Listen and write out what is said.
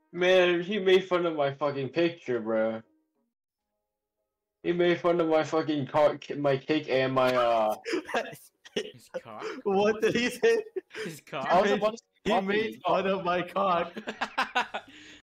Man, he made fun of my fucking picture, bro. He made fun of my fucking my cake and my His cock. What did he say? His I cock. was about to He made fun of my cock.